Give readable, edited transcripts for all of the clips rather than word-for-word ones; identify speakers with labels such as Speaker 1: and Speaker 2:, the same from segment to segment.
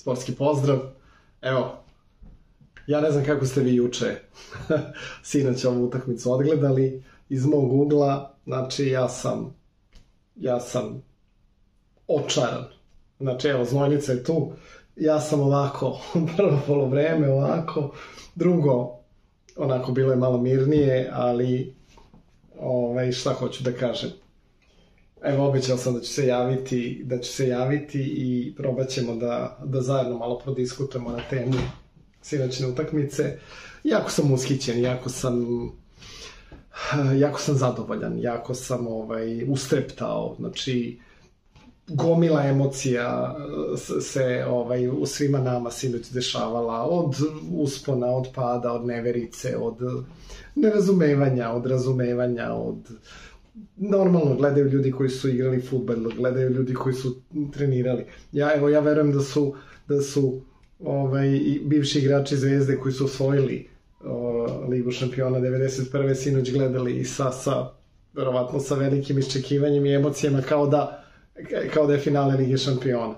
Speaker 1: sportski pozdrav. Evo, ja ne znam kako ste vi juče sinoć ovu utakmicu odgledali. Iz mog ugla, znači ja sam očaran. Znači evo, Znojnica je tu. Ja sam ovako, prvo polovreme ovako, drugo, onako bilo je malo mirnije, ali šta hoću da kažem. Evo, obećao sam da ću se javiti i probat ćemo da zajedno malo prodiskutujemo na temu sinoćne utakmice. Jako sam ushićen, jako sam zadovoljan, jako sam ustreptao, znači gomila emocija se u svima nama sinoć dešavala, od uspona, od pada, od neverice, od nerazumevanja, od razumevanja, od normalno gledaju ljudi koji su igrali fudbal, gledaju ljudi koji su trenirali. Ja verujem da su bivši igrači Zvezde koji su osvojili Ligu šampiona 91. sinoć gledali i verovatno sa velikim iščekivanjem i emocijama kao da je finale Lige šampiona.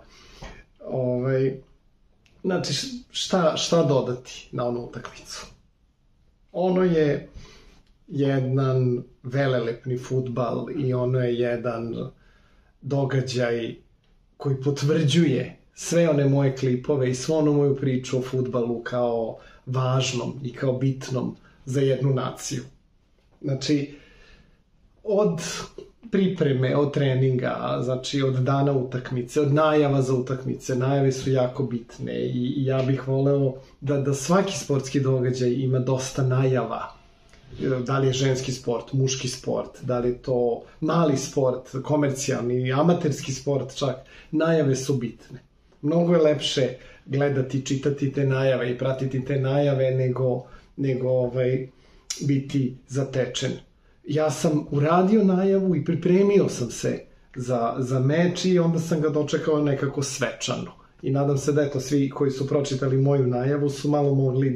Speaker 1: Znači, šta dodati na onu utakmicu? Ono je jedan velelepni fudbal i ono je jedan događaj koji potvrđuje sve one moje klipove i svu onu moju priču o fudbalu kao važnom i kao bitnom za jednu naciju. Znači, od pripreme, od treninga, znači od dana utakmice, od najava za utakmice, najave su jako bitne i ja bih voleo da svaki sportski događaj ima dosta najava. Da li je ženski sport, muški sport, da li je to mali sport, komercijalni, amaterski sport čak, najave su bitne. Mnogo je lepše gledati, čitati te najave i pratiti te najave nego biti zatečen. Ja sam uradio najavu i pripremio sam se za meč i onda sam ga dočekao nekako svečano. I nadam se da eto svi koji su pročitali moju najavu su malo mogli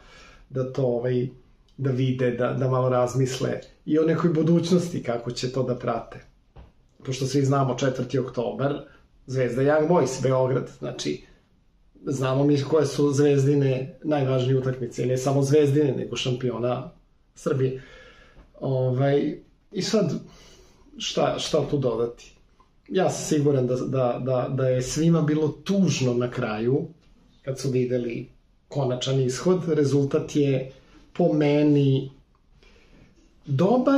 Speaker 1: da vide, da malo razmisle i o nekoj budućnosti kako će to da prate. Pošto svi znamo 4. oktobar, Zvezda Young Boys, Beograd, znači znamo mi koje su Zvezdine najvažnije utakmice, i ne samo Zvezdine, nego šampiona Srbije. I sad, šta tu dodati? Ja sam siguran da je svima bilo tužno na kraju, kad su videli konačan ishod. Rezultat je po meni dobar,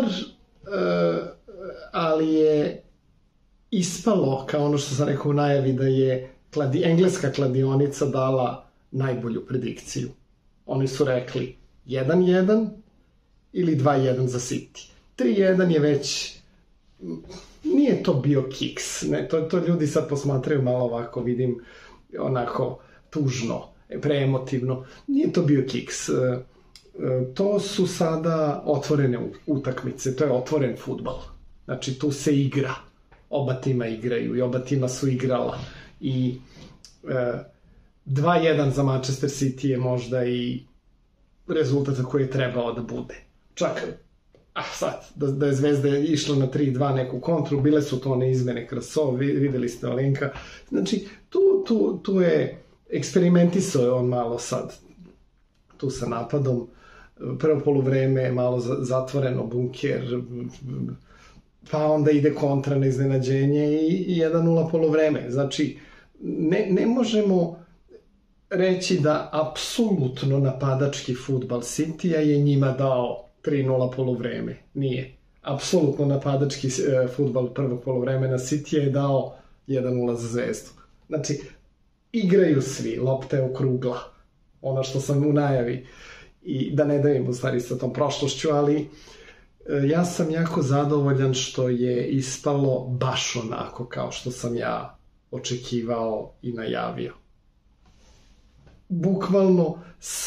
Speaker 1: ali je ispalo, kao ono što sam rekao u najavi, da je engleska kladionica dala najbolju predikciju. Oni su rekli 1-1 ili 2-1 za City. 3-1 je već... Nije to bio kiks. To ljudi sad posmatraju malo ovako, vidim, onako tužno, preemotivno. Nije to bio kiks. To su sada otvorene utakmice, to je otvoren fudbal. Znači, tu se igra. Oba tima igraju i oba tima su igrala. I 2-1 za Manchester City je možda i rezultat koji je trebao da bude. Čak, sad, da je Zvezda išla na 3-2 neku kontru, bile su to one izmene Kraso, videli ste Olenka. Znači, tu je eksperimentisao je on malo sad, tu sa napadom. Prvo poluvreme malo zatvoreno, bunker, pa onda ide kontra na iznenađenje i 1-0 poluvreme. Znači, ne možemo reći da apsolutno napadački fudbal Citya je njima dao 3-0 poluvreme. Nije. Apsolutno napadački fudbal prvog poluvremena Citya je dao 1-0 za Zvezdu. Znači, igraju svi, lopta je okrugla. Ono što sam u najavi. I da ne dajem u stvari sa tom prošlošću, ali ja sam jako zadovoljan što je ispalo baš onako kao što sam ja očekivao i najavio. Bukvalno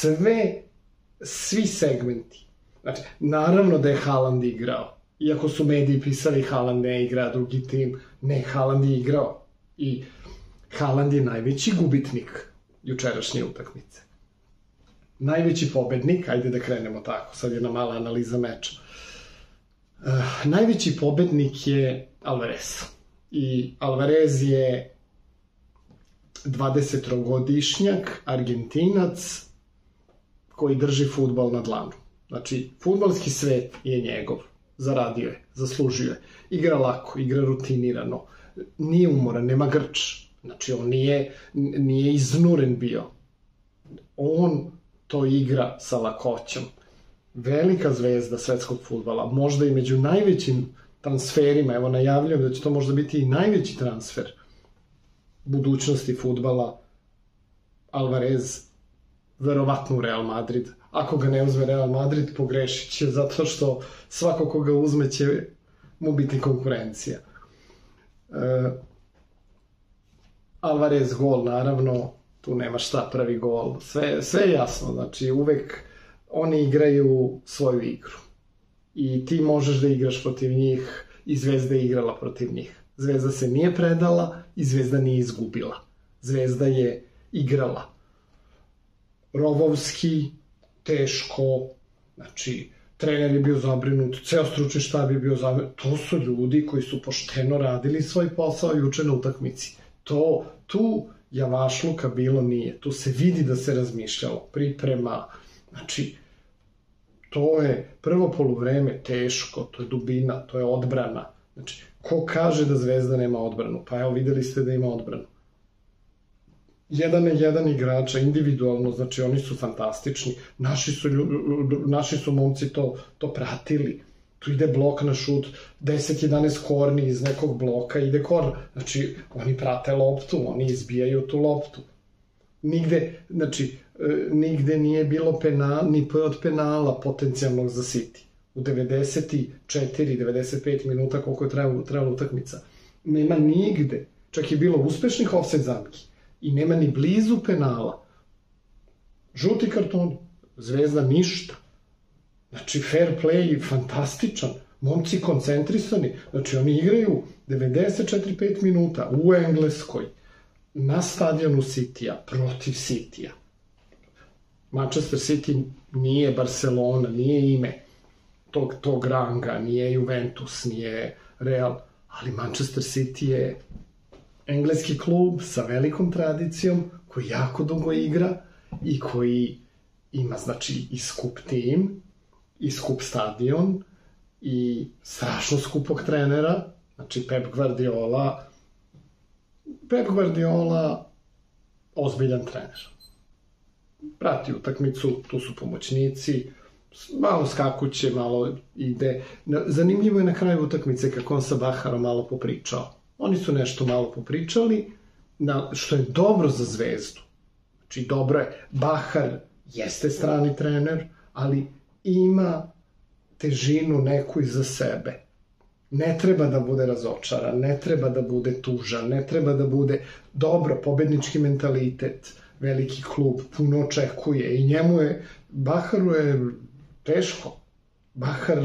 Speaker 1: svi segmenti. Znači, naravno da je Haaland igrao. Iako su mediji pisali Haaland ne igra, drugi tim, ne, Haaland je igrao. I Haaland je najveći gubitnik jučerašnje utakmice. Najveći pobednik, ajde da krenemo tako, sad je jedna mala analiza meča. Najveći pobednik je Alvarez. I Alvarez je 23-godišnjak, Argentinac, koji drži fudbal na dlanu. Znači, fudbalski svet je njegov. Zaradio je, zaslužio je. Igra lako, igra rutinirano. Nije umoran, nema grč. Znači, on nije iznuren bio. On to igra sa lakoćom. Velika zvezda svetskog fudbala, možda i među najvećim transferima, evo najavljujem da će to možda biti i najveći transfer budućnosti fudbala, Alvarez, verovatno u Real Madrid. Ako ga ne uzme Real Madrid, pogrešit će, zato što svako ko ga uzme će mu biti konkurencija. Alvarez gol, naravno, tu nema šta, prvi gol, sve je jasno, znači uvek oni igraju svoju igru. I ti možeš da igraš protiv njih, i Zvezda je igrala protiv njih. Zvezda se nije predala i Zvezda nije izgubila. Zvezda je igrala. Rovovski, teško, znači, trener je bio zabrinut, ceo stručni štab je bio zabrinut. To su ljudi koji su pošteno radili svoj posao juče na utakmici. Tu javašluka bilo nije. Tu se vidi da se razmišljalo. Priprema, znači, to je prvo poluvreme teško, to je dubina, to je odbrana. Znači, ko kaže da Zvezda nema odbranu? Pa evo, videli ste da ima odbranu. Jedan na jedan igrača, individualno, znači oni su fantastični. Naši su momci to pratili. Tu ide blok na šut, 10-11 korni iz nekog bloka, ide korn. Znači, oni prate loptu, oni izbijaju tu loptu. Nigde nije bilo ni od penala potencijalnog za City. U 94-95 minuta koliko je trajala utakmica. Nema nigde. Čak je bilo uspešnih ofsajd zamki. I nema ni blizu penala. Žuti karton, Zvezda ništa. Znači, fair play, fantastičan. Momci koncentrisani. Znači, oni igraju 94-5 minuta u Engleskoj, na stadionu Citya, protiv Cityja. Manchester City nije Barcelona, nije ime tog ranga, nije Juventus, nije Real, ali Manchester City je engleski klub sa velikom tradicijom, koji jako dugo igra i koji ima, znači, i skup tim, i skup stadion, i strašno skupog trenera, znači Pep Guardiola, ozbiljan trener. Prati utakmicu, tu su pomoćnici, malo skakuće, malo ide. Zanimljivo je na kraju utakmice kako on sa Baharom malo popričao. Oni su nešto malo popričali, što je dobro za Zvezdu. Znači, dobro je. Bahar jeste strani trener, ali ima težinu neku iza sebe. Ne treba da bude razočaran, ne treba da bude tužan, ne treba da bude dobro, pobednički mentalitet, veliki klub, puno očekuje i Baharu je teško. Bahar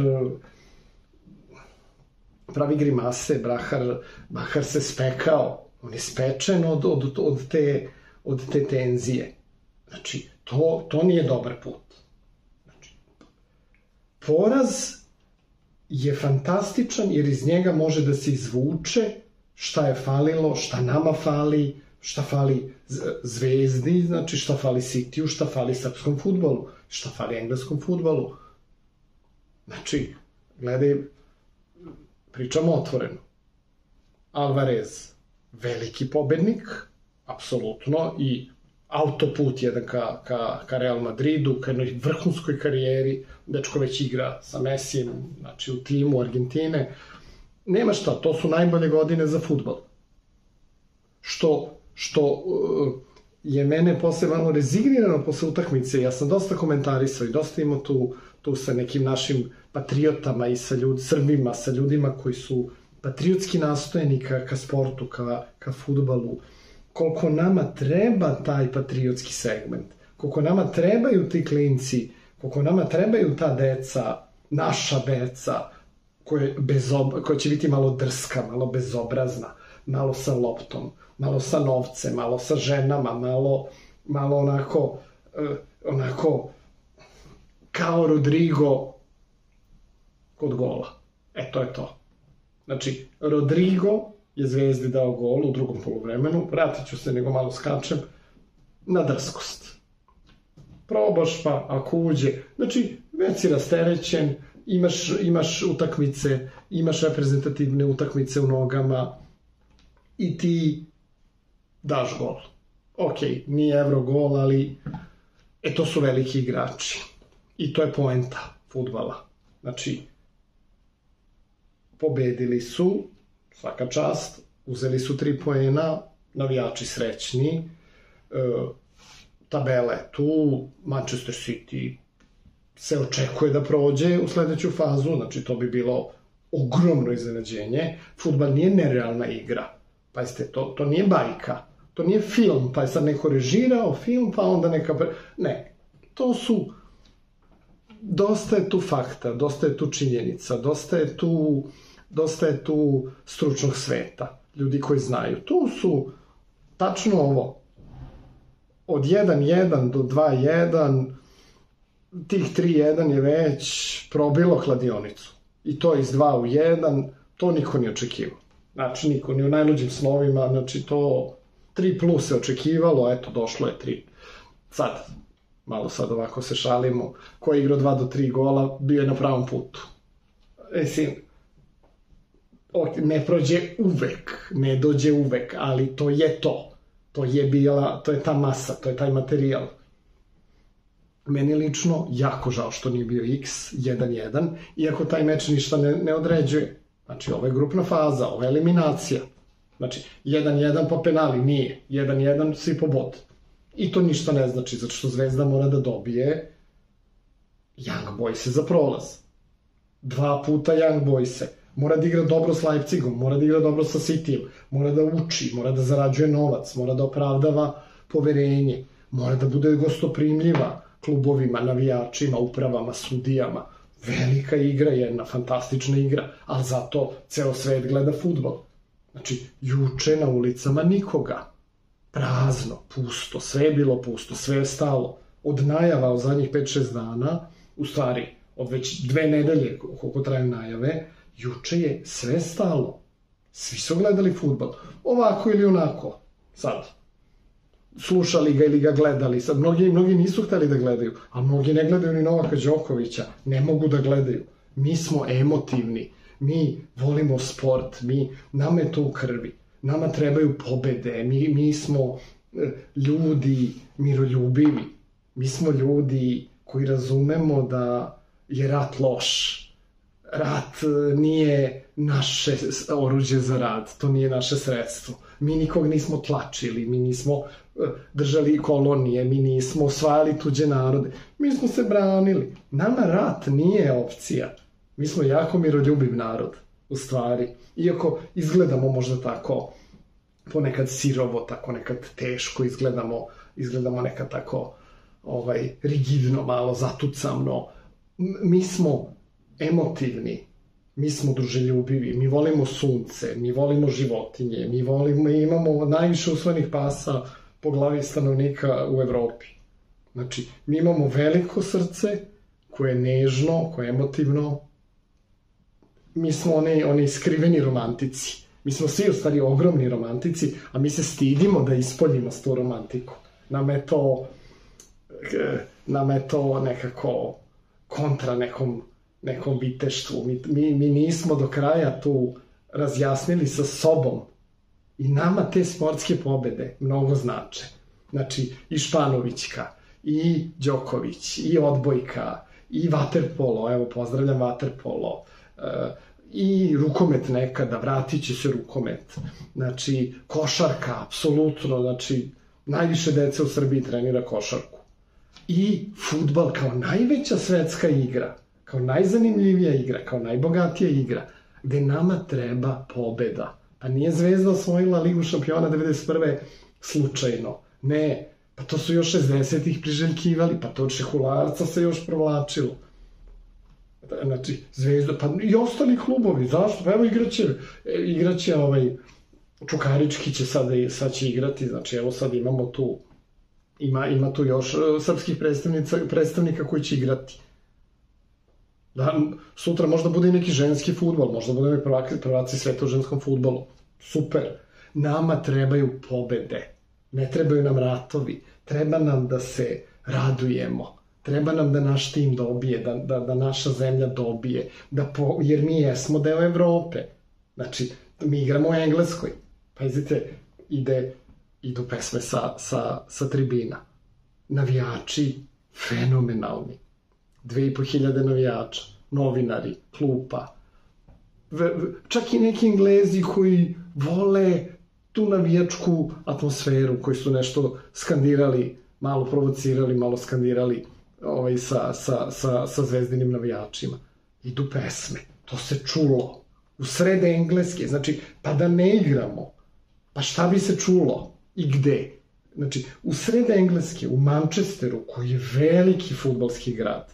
Speaker 1: pravi grimase, Bahar se spekao, on je spečen od te tenzije. Znači, to nije dobar put. Znači, poraz je fantastičan jer iz njega može da se izvuče šta je falilo, šta nama fali, šta fali Zvezdi, znači šta fali Cityju, šta fali srpskom fudbalu, šta fali engleskom fudbalu. Znači, gledaj, pričamo otvoreno. Alvarez, veliki pobednik, apsolutno, i autoput jedan ka Real Madridu, ka jednoj vrhunskoj karijeri, dečko već igra sa Messijem, znači u timu Argentine. Nema šta, to su najbolje godine za fudbal. Što je mene posle malo rezignirano posle utakmice, ja sam dosta komentarisao i dosta imao tu sa nekim našim patriotama i sa Srbima, sa ljudima koji su patriotski nastojeni ka sportu, ka fudbalu, koliko nama treba taj patriotski segment, koliko nama trebaju ti klinci, koliko nama trebaju ta deca, naša deca, koja će biti malo drska, malo bezobrazna, malo sa loptom, malo sa novcem, malo sa ženama, malo onako kao Rodrigo kod gola. To je to. Znači, Rodrigo je Zvezdi dao gol u drugom poluvremenu, vratit ću se nego malo skačem, na drskost. Probaš pa, ako uđe, znači već si rasterećen, imaš utakmice, imaš reprezentativne utakmice u nogama i ti daš gol. Ok, nije Evrogol, ali to su veliki igrači. I to je poenta fudbala. Znači, pobedili su, svaka čast, uzeli su 3 poena, navijači srećni, tabela je tu, Manchester City se očekuje da prođe u sledeću fazu, znači to bi bilo ogromno iznenađenje. Fudbal nije nerealna igra. Pazite, to nije bajka, to nije film, pa je sad neko režirao film, pa onda neka... Ne, to su... Dosta je tu fakta, dosta je tu činjenica, dosta je tu stručnog sveta, ljudi koji znaju. Tu su tačno ovo, od 1-1 do 2-1, tih 3-1 je već probilo kladionicu. I to iz 2 u 1, to niko nije očekivao. Znači, niko, ni u najluđim snovima, znači to 3 plus se očekivalo, eto, došlo je 3. Sad, malo sad ovako se šalimo, ko je igrao 2 do 3 gola, bio je na pravom putu. Mislim, ne prođe uvek, ne dođe uvek, ali to je to. To je ta masa, to je taj materijal. Meni lično jako žao što nije bio X 1-1, iako taj meč ništa ne određuje. Znači, ovo je grupna faza, ovo je eliminacija. Znači, 1-1 pa penali nije, 1-1 svi po bod. I to ništa ne znači, zato što Zvezda mora da dobije Young Boyse za prolaz. 2 puta Young Boyse. Mora da igra dobro s Leipzigom, mora da igra dobro sa Cityjem, mora da uči, mora da zarađuje novac, mora da opravdava poverenje, mora da bude gostoprimljiva klubovima, navijačima, upravama, sudijama. Velika igra, jedna fantastična igra, ali zato ceo svet gleda fudbal. Znači, juče na ulicama nikoga. Prazno, pusto, sve je bilo pusto, sve je stalo. Od najava od zadnjih 5-6 dana, u stvari, od već 2 nedelje koliko traju najave, juče je sve stalo. Svi su gledali fudbal. Ovako ili onako. Sad. Slušali ga ili ga gledali. Sad, mnogi nisu hteli da gledaju, a mnogi ne gledaju ni Novaka Đokovića. Ne mogu da gledaju. Mi smo emotivni. Mi volimo sport. Nama je to u krvi. Nama trebaju pobede. Mi smo ljudi miroljubivi. Mi smo ljudi koji razumemo da je rat loš. Rat nije naše oruđe za rad, to nije naše sredstvo. Mi nikog nismo tlačili, mi nismo držali kolonije, mi nismo osvajali tuđe narode. Mi smo se branili. Nama rat nije opcija. Mi smo jako miroljubiv narod, u stvari. Iako izgledamo možda tako ponekad sirovo, tako nekad teško izgledamo nekad tako rigidno, malo zatucamno. Mi smo emotivni, mi smo druželjubivi, mi volimo sunce, mi volimo životinje, mi imamo najviše usvojenih pasa po glavi stanovnika u Evropi. Znači, mi imamo veliko srce koje je nežno, koje je emotivno. Mi smo oni skriveni romantici. Mi smo svi u stvari ogromni romantici, a mi se stidimo da ispoljimo s tu romantiku. Nama je to nekako kontra nekom viteštvu. Mi nismo do kraja tu razjasnili sa sobom. I nama te sportske pobede mnogo znače. Znači, i Španovićka, i Đoković, i odbojka, i vaterpolo, evo, pozdravljam vaterpolo, i rukomet nekada, vratit će se rukomet. Znači, košarka, apsolutno, znači, najviše dece u Srbiji trenira košarku. I fudbal kao najveća svetska igra, kao najzanimljivija igra, kao najbogatija igra, gde nama treba pobeda. Pa nije Zvezda osvojila Ligu šampiona 91. slučajno. Ne, pa to su još 60-ih priželjkivali, pa to od Šehularca se još provlačilo. Znači, Zvezda, pa i ostali klubovi, zašto? Pa evo igraće Čukarički će sad će igrati, znači evo sad imamo tu, ima tu još srpskih predstavnika koji će igrati. Da, sutra možda bude i neki ženski fudbal, možda budemo i prvaci sveta u ženskom fudbalu. super. Nama trebaju pobede, ne trebaju nam ratovi, treba nam da se radujemo, treba nam da naš tim dobije, da naša zemlja dobije, jer mi jesmo deo Evrope. Znači, mi igramo u Engleskoj. Pazite, idu pesme sa tribina. Navijači fenomenalni. 2500 navijača, novinari, klupa. Čak i neki Englezi koji vole tu navijačku atmosferu, koji su nešto skandirali, malo provocirali, malo skandirali sa zvezdinim navijačima. Idu pesme, to se čulo. U sred Engleske, znači, pa da ne igramo, pa šta bi se čulo i gde? Znači, u sred Engleske, u Manchesteru, koji je veliki fudbalski grad,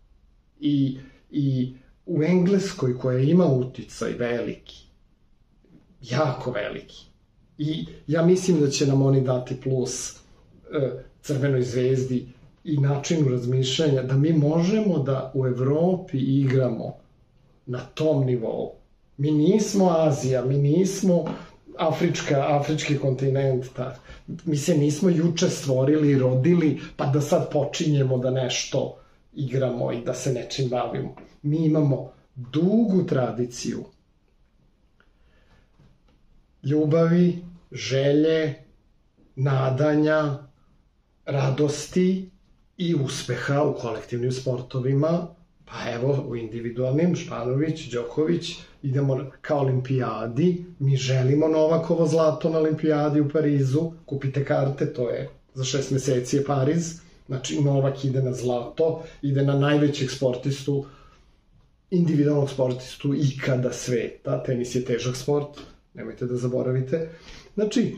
Speaker 1: i u Engleskoj koja ima uticaj veliki, jako veliki. I ja mislim da će nam oni dati plus Crvenoj zvezdi i načinu razmišljanja da mi možemo da u Evropi igramo na tom nivou. Mi nismo Azija, mi nismo afrički kontinent, mi se nismo juče stvorili i rodili, pa da sad počinjemo da nešto igramo i da se nečim bavimo. Mi imamo dugu tradiciju ljubavi, želje, nadanja, radosti i uspeha u kolektivnim sportovima, pa evo u individualnim, Španović, Đoković, idemo ka olimpijadi, mi želimo Novakovo zlato na olimpijadi u Parizu, kupite karte, to je za 6 meseci je Pariz, znači Novak ide na zlato, ide na najvećeg sportistu, individualnog sportistu ikada sveta, tenis je težak sport, nemojte da zaboravite. Znači,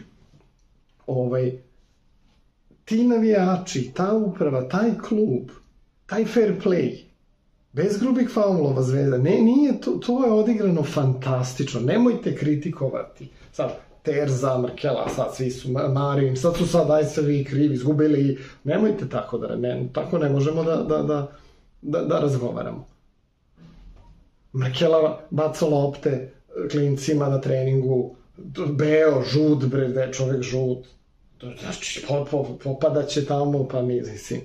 Speaker 1: ti navijači, ta uprava, taj klub, taj fair play, bez grubih faulova Zvezda, nije, to je odigrano fantastično, nemojte kritikovati. Sad, Terza, Markela, sad svi su Marin, sad su aj se vi krivi, izgubili, nemojte tako tako ne možemo da razgovaramo. Markela baca lopte klincima na treningu, beo, žut, da je čovek žut, znači popadaće tamo, pa mislim.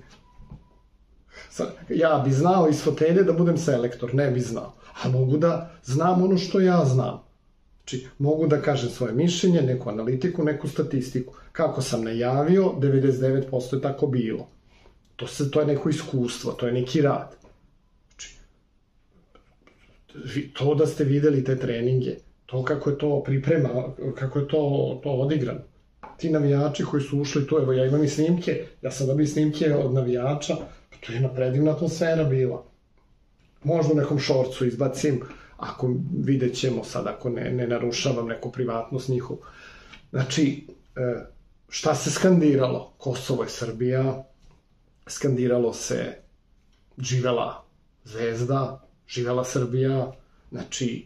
Speaker 1: Ja bi znao iz fotelje da budem selektor, ne bi znao, a mogu da znam ono što ja znam. Znači, mogu da kažem svoje mišljenje, neku analitiku, neku statistiku. Kako sam najavio, 99% je tako bilo. To je neko iskustvo, to je neki rad. Znači, to da ste videli te treninge, to kako je to priprema, kako je to odigrano. Ti navijači koji su ušli tu, evo ja imam i snimke, ja sam dobio snimke od navijača, to je jedna predivna atmosfera bila. Možda u nekom šorcu izbacim, ako vidjet ćemo sad, ako ne narušavam neku privatnost njihovu. Znači, šta se skandiralo? Kosovo je Srbija, skandiralo se živela Zvezda, živela Srbija, znači,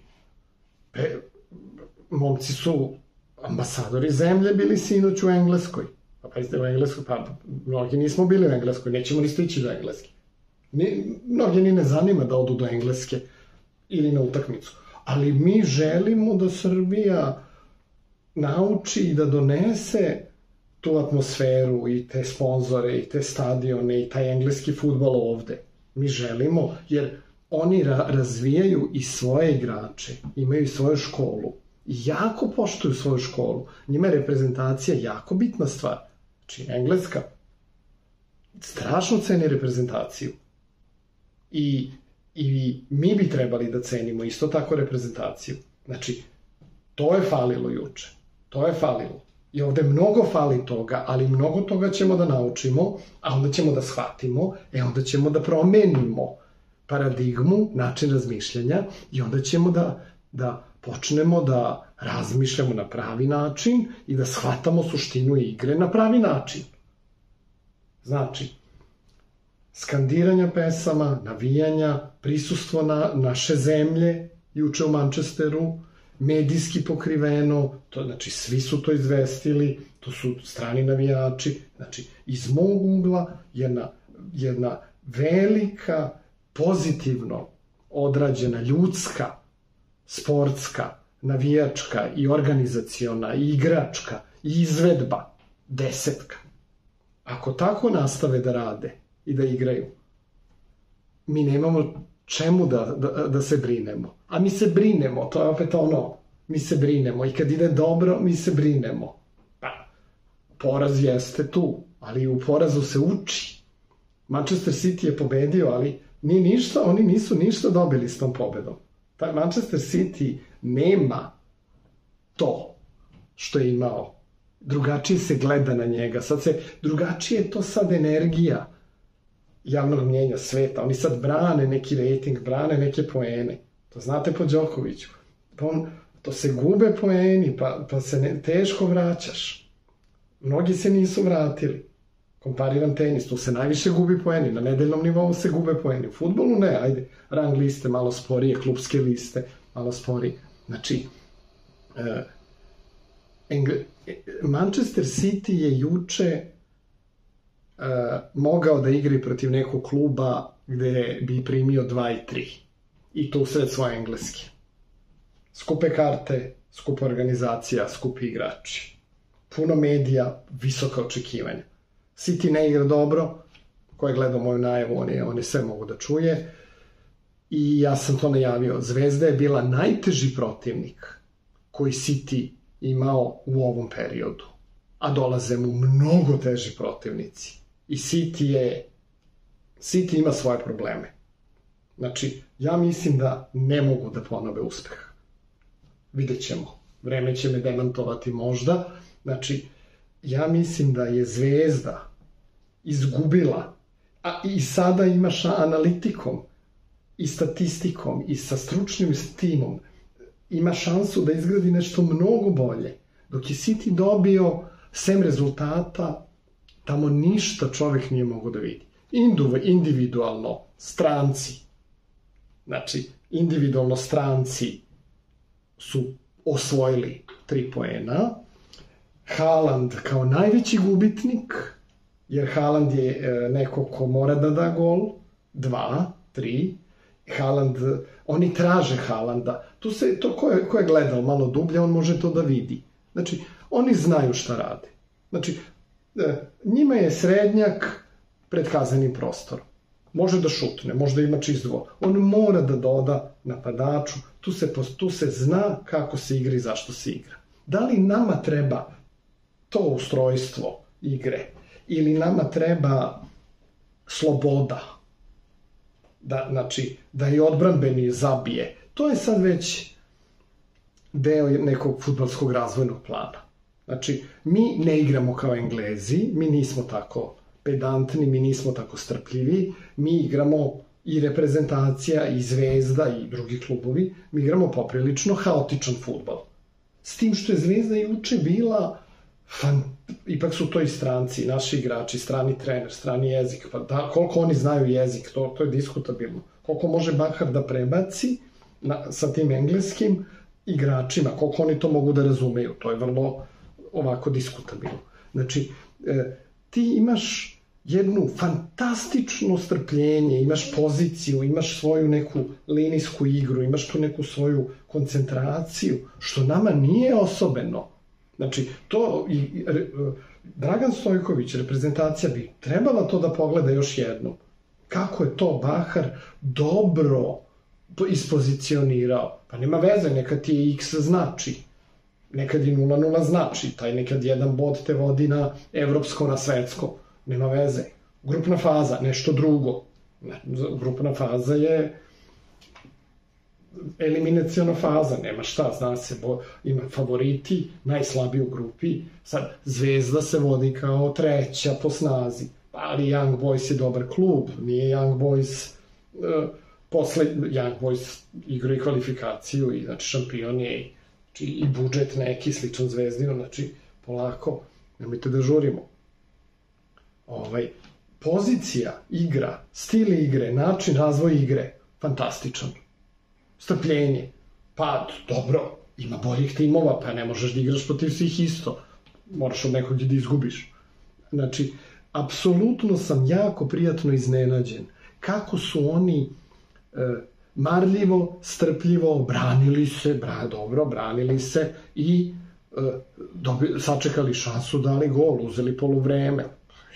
Speaker 1: momci su ambasadori zemlje bili sinoć u Engleskoj. Pa pazite, u Engleskoj, pa mnogi nismo bili u Engleskoj, nećemo ni stići do Engleske. Mnogi ni ne zanima da odu do Engleske ili na utakmicu. Ali mi želimo da Srbija nauči i da donese tu atmosferu i te sponzore i te stadione i taj engleski fudbal ovde. Mi želimo, jer oni razvijaju i svoje igrače, imaju i svoju školu. I jako poštuju svoju školu. Njima je reprezentacija jako bitna stvar. Znači, Engleska strašno ceni reprezentaciju. I mi bi trebali da cenimo isto tako reprezentaciju. Znači, to je falilo juče. To je falilo. I ovde mnogo fali toga, ali mnogo toga ćemo da naučimo, a onda ćemo da shvatimo, onda ćemo da promenimo paradigmu, način razmišljanja i onda ćemo da počnemo da razmišljamo na pravi način i da shvatamo suštinu igre na pravi način. Znači, skandiranja pesama, navijanja, prisustvo naše zemlje, juče u Manchesteru, medijski pokriveno, znači svi su to izvestili, to su strani navijači, znači iz mog ugla jedna velika, pozitivno odrađena, ljudska, sportska, navijačka i organizaciona i igračka i izvedba 10. Ako tako nastave da rade i da igraju, mi nemamo čemu da se brinemo. A mi se brinemo, to je opet ono, mi se brinemo i kad ide dobro, mi se brinemo. Pa, poraz jeste tu, ali u porazu se uči. Manchester City je pobedio, ali oni nisu ništa dobili s tom pobedom. Taj Manchester City nema to što je imao. Drugačije se gleda na njega. Drugačije je to sad energija javnog mnjenja sveta. Oni sad brane neki rating, brane neke poene. To znate po Đokoviću. To se gube poeni, pa se teško vraćaš. Mnogi se nisu vratili. Kompariran tenis, tu se najviše gubi poeni. Na nedeljnom nivou se gube poeni. U fudbalu ne, ajde, rang liste malo sporije, klubske liste malo sporije. Znači, Manchester City je juče mogao da igri protiv nekog kluba gde bi primio 2 i 3. I to usred svoje engleske. Skupe karte, skupa organizacija, skupi igrači. Puno medija, visoka očekivanja. City ne igra dobro, ko je gledao moju najavu, on je sve mogu da čuje. I ja sam to najavio. Zvezda je bila najteži protivnik koji City imao u ovom periodu. A dolaze mu mnogo teži protivnici. I City ima svoje probleme. Znači, ja mislim da ne mogu da ponove uspeh. Vidjet ćemo. Vreme će me demantovati možda. Znači, ja mislim da je Zvezda izgubila, a i sada imaš analitikom i statistikom i sa stručnim timom, ima šansu da izgradi nešto mnogo bolje. Dok je City dobio, sem rezultata, tamo ništa čovek nije mogo da vidi. Individualno, stranci. Znači, individualno stranci su osvojili 3 poena. Haaland kao najveći gubitnik, jer Haaland je neko ko mora da da gol, 2, 3. Haaland, oni traže Haalanda. Ko je gledao malo dublje, on može to da vidi. Znači, oni znaju šta rade. Znači, njima je srednjak pred kaznenim prostorom. Može da šutne, može da ima čist gol. On mora da doda napadaču, tu se zna kako se igra i zašto se igra. Da li nama treba to ustrojstvo igre ili nama treba sloboda, da i odbranbeni zabije, to je sad već deo nekog fudbalskog razvojnog plana. Znači, mi ne igramo kao Englezi, mi nismo tako pedantni, mi nismo tako strpljivi, mi igramo i reprezentacija, i Zvezda, i drugi klubovi, mi igramo poprilično haotičan fudbal. S tim što je Zvezda juče bila, ipak su to i stranci, naši igrači, strani trener, strani jezik, pa da, koliko oni znaju jezik, to je diskutabilno. Koliko može Bahar da prebaci sa tim engleskim igračima, koliko oni to mogu da razumeju, to je vrlo ovako diskutabilno. Znači, ti imaš jednu fantastično strpljenje, imaš poziciju, imaš svoju neku linijsku igru, imaš tu neku svoju koncentraciju, što nama nije osobeno. Znači, to Dragan Stojković, reprezentacija bi trebala to da pogleda još jednom. Kako je to Bahar dobro ispozicionirao. Pa nema veze, nekad ti je X znači. Nekad i 0-0 znači. Taj nekad jedan bod te vodi na evropsko, na svetsko. Nema veze. Grupna faza, nešto drugo. Grupna faza je eliminaciona faza, nema šta, zna se, ima favoriti, najslabiji u grupi, sad Zvezda se vodi kao 3. po snazi, ali Young Boys je dobar klub, nije Young Boys, posle Young Boys igra i kvalifikaciju i znači šampion je i budžet neki sličan Zvezdinu, znači polako, nemojte da žurimo. Pozicija, igra, stil igre, način razvoja igre, fantastičan. Strpljenje. Pa, dobro, ima boljih timova, pa ne možeš da igraš protiv svih isto. Moraš od nekog da izgubiš. Znači, apsolutno sam jako prijatno iznenađen kako su oni marljivo, strpljivo, branili se, dobro, branili se i sačekali šansu, dali gol, uzeli poluvreme.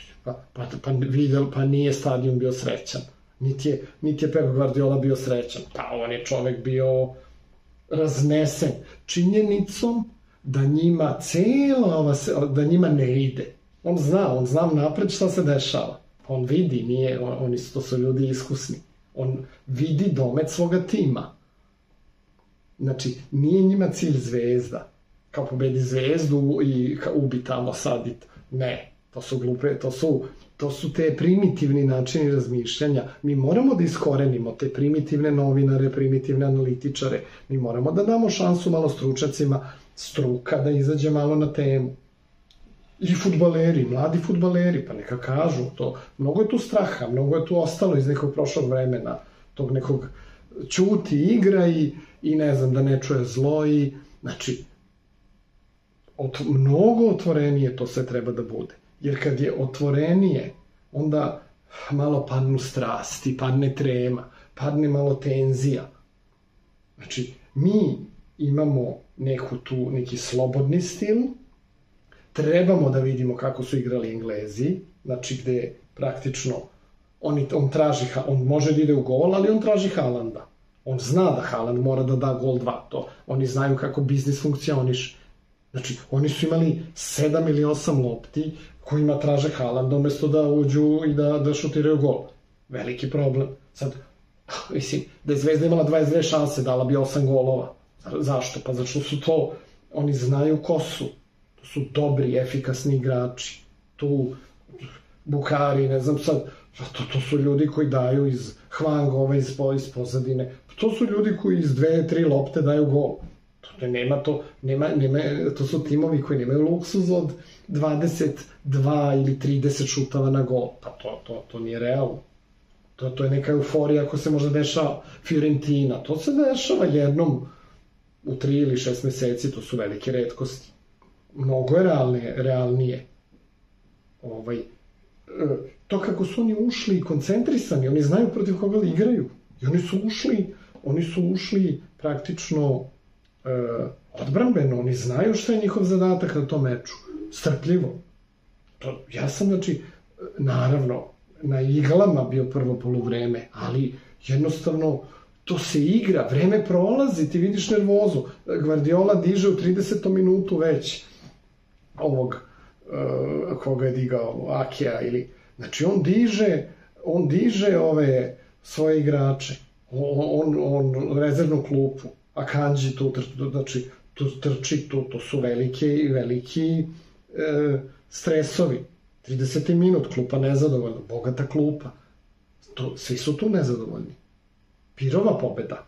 Speaker 1: Pa nije stadion bio srećan. Niti je Pep Guardiola bio srećan. Pa on je čovek bio raznesen činjenicom da njima da njima ne ide. On zna napred šta se dešava. On vidi, to su ljudi iskusni. On vidi domet svoga tima. Znači, nije njima cilj Zvezda. Kao pobedi Zvezdu i ubi tamo sadit. Ne, to su glupe, to su te primitivni načini razmišljanja. Mi moramo da iskorenimo te primitivne novinare, primitivne analitičare. Mi moramo da damo šansu malo stručnjacima, struka da izađe malo na temu. I fudbaleri, mladi fudbaleri, pa neka kažu to. Mnogo je tu straha, mnogo je tu ostalo iz nekog prošlog vremena, tog nekog ćuti igra i ne znam, da ne čuje zlo i, znači, mnogo otvorenije to sve treba da bude. Jer kad je otvorenije, onda malo padnu strasti, padne trema, padne malo tenzija. Znači, mi imamo neki slobodni stil, trebamo da vidimo kako su igrali Englezi, znači gde praktično on može da ide u gol, ali on traži Haalanda. On zna da Haaland mora da da gol 2, oni znaju kako biznis funkcioniše. Znači, oni su imali 7 ili 8 lopti kojima traže Haalanda umesto da uđu i da šutiraju gol. Veliki problem. Sad, mislim, da je Zvezda imala 22 šanse, dala bi 8 golova. Zašto? Pa zato što su to, oni znaju ko su. To su dobri, efikasni igrači. Tu, Bukari, ne znam sad, to su ljudi koji daju iz Hwangova, iz pozadine. To su ljudi koji iz 2-3 lopte daju gol. To su timovi koji nemaju luksuz od 22 ili 30 šutava na gol. Pa to nije realno. To je neka euforija koja se možda dešava Fiorentina. To se dešava jednom u 3 ili 6 meseci, to su velike retkosti. Mnogo je realnije. To kako su oni ušli koncentrisani, oni znaju protiv koga li igraju. I oni su ušli praktično odbrambeno, oni znaju šta je njihov zadatak na tom meču. Strpljivo. Ja sam, znači, naravno, na iglama bio prvo poluvreme, ali jednostavno to se igra, vreme prolazi, ti vidiš nervozu. Guardiola diže u 30. minutu već koga je digao, Akija ili... Znači, on diže ove svoje igrače, on rezervnu klupu, Akanji tu trči, to su veliki stresovi. 30. minut, klupa nezadovoljna, bogata klupa. Svi su tu nezadovoljni. Pirova pobeda.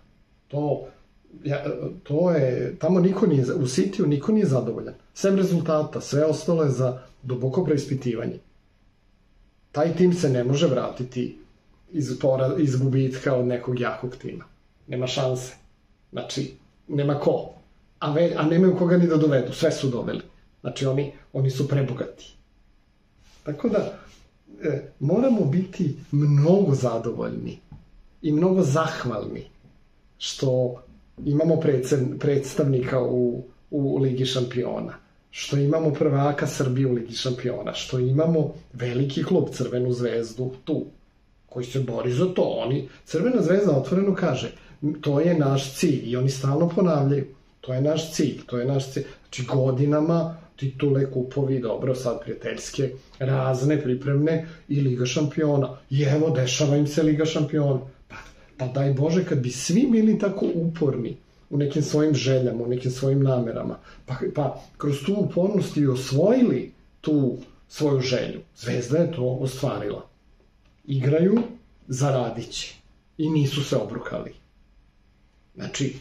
Speaker 1: To je, tamo niko nije, u Cityu niko nije zadovoljan. Sem rezultata, sve ostalo je za duboko preispitivanje. Taj tim se ne može vratiti iz gubitka od nekog jakog tima. Nema šanse. Znači, nema ko. A nemaju koga ni da dovedu. Sve su doveli. Znači, oni su prebogati. Tako da, moramo biti mnogo zadovoljni i mnogo zahvalni što imamo predstavnika u Ligi šampiona, što imamo prvaka Srbije u Ligi šampiona, što imamo veliki klub Crvenu zvezdu tu, koji se bori za to. Crvena zvezda otvoreno kaže, to je naš cilj i oni stalno ponavljaju, to je naš cilj. Znači godinama titule, kupovi, dobro, sad prijateljske, razne pripremne i Liga šampiona. I evo, dešava im se Liga šampiona. Pa daj Bože, kad bi svi bili tako uporni u nekim svojim željama, u nekim svojim namerama, pa kroz tu upornost i osvojili tu svoju želju. Zvezda je to ostvarila. Igraju, zaradit će. I nisu se obrukali. Znači,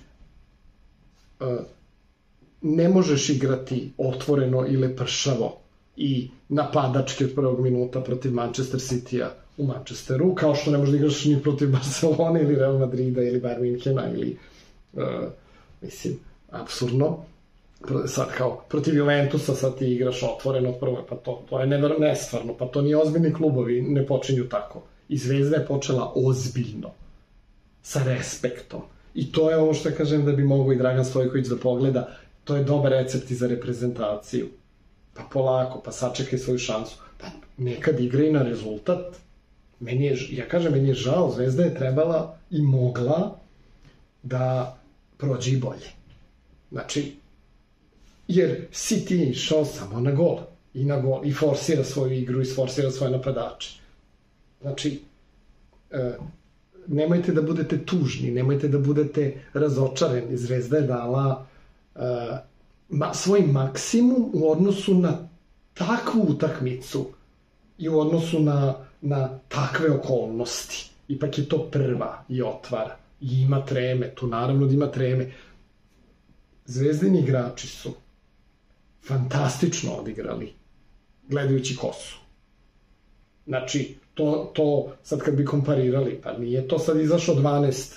Speaker 1: ne možeš igrati otvoreno ili pršavo i napadački od prvog minuta protiv Manchester City-a u Manchesteru, kao što ne možeš da igraš ni protiv Barcelone ili Real Madrida ili Bayern Münchena ili, mislim, apsurdno. Sad kao, protiv Juventusa sad ti igraš otvoreno od prvog, pa to je nestvarno, pa to nije ozbiljni klubovi, ne počinju tako. I Zvezda je počela ozbiljno. sa respektom. I to je ovo što kažem da bi mogao i Dragan Stojković da pogleda, to je dobar recept i za reprezentaciju. Pa polako, pa sačekaj svoju šansu. Pa nekad igra i na rezultat. Meni je žao, Zvezda je trebala i mogla da prođe i bolje. Znači, jer City je išao samo na gol. I forsira svoju igru, i forsira svoje napadače. Znači, nemojte da budete tužni, nemojte da budete razočareni. Zvezda je dala svoj maksimum u odnosu na takvu utakmicu i u odnosu na takve okolnosti. Ipak je to prva i otvara. I ima treme, tu naravno da ima treme. Zvezdini igrači su fantastično odigrali, gledajući kosu. Znači, to sad kad bi komparirali, pa nije to sad izašlo 12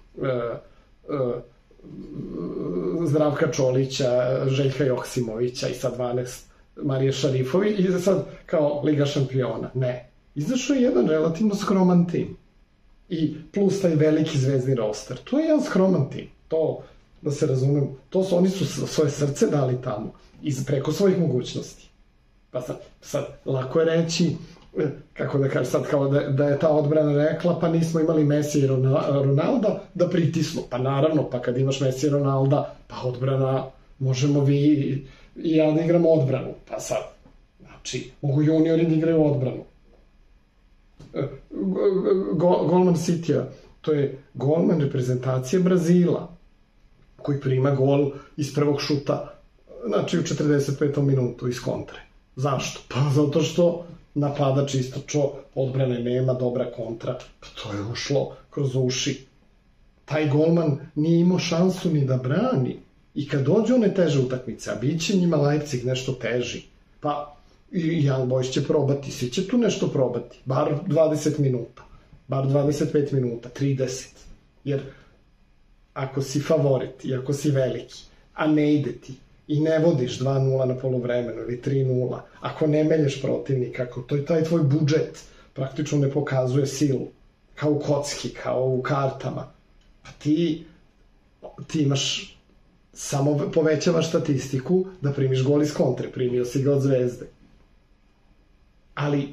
Speaker 1: Zdravka Čolića, Željka Joksimovića i sad 12 Marije Šarifovi i sad kao Liga šampiona. Ne. Izašao je jedan relativno skroman tim. I plus taj veliki zvezdni roster. To je jedan skroman tim. To, da se razumem, oni su svoje srce dali tamo. Preko svojih mogućnosti. Pa sad lako je reći, kako da kažem sad, kao da je ta odbrana rekla, pa nismo imali Messi i Ronalda da pritisnu. Pa naravno, pa kad imaš Messi i Ronalda, pa odbrana, možemo vi i ja da igramo odbranu. Pa sad, znači, mogu juniori da igraju odbranu. Golman Citya, to je golman reprezentacije Brazila, koji prima gol iz prvog šuta, znači u 45. minutu iz kontre. Zašto? Pa zato što napadač istočo, odbrane nema, dobra kontra, pa to je ušlo kroz uši. Taj golman nije imao šansu ni da brani. I kad dođe one teže utakmice, a bit će njima Leipzig nešto teži, pa i Young Boys će probati, svi će tu nešto probati, bar 20 minuta, bar 25 minuta, 30. Jer ako si favorit i ako si veliki, a ne ide ti, i ne vodiš 2-0 na poluvremenu ili 3-0, ako ne menjaš protivnika, ako taj tvoj budžet praktično ne pokazuje silu, kao u kocki, kao u kartama, pa ti imaš, samo povećavaš statistiku da primiš gol iz kontre, primio si ga od Zvezde. Ali